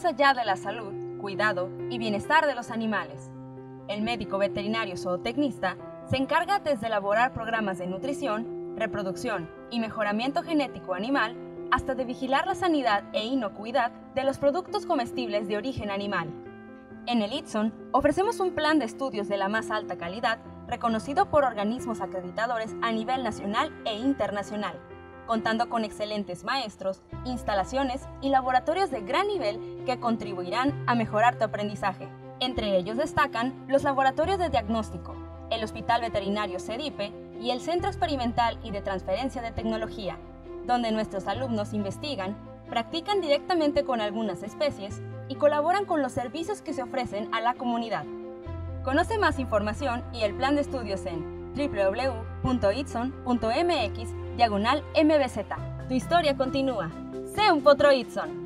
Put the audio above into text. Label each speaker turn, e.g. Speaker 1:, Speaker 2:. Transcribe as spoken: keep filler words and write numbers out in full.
Speaker 1: allá de la salud, cuidado y bienestar de los animales. El médico veterinario zootecnista se encarga desde elaborar programas de nutrición, reproducción y mejoramiento genético animal, hasta de vigilar la sanidad e inocuidad de los productos comestibles de origen animal. En el ITSON ofrecemos un plan de estudios de la más alta calidad, reconocido por organismos acreditadores a nivel nacional e internacional, contando con excelentes maestros, instalaciones y laboratorios de gran nivel que contribuirán a mejorar tu aprendizaje. Entre ellos destacan los laboratorios de diagnóstico, el Hospital Veterinario CEDIPE y el Centro Experimental y de Transferencia de Tecnología, donde nuestros alumnos investigan, practican directamente con algunas especies y colaboran con los servicios que se ofrecen a la comunidad. Conoce más información y el plan de estudios en doble u doble u doble u punto itson punto m x diagonal m b z. Tu historia continúa. Sé un potro ITSON.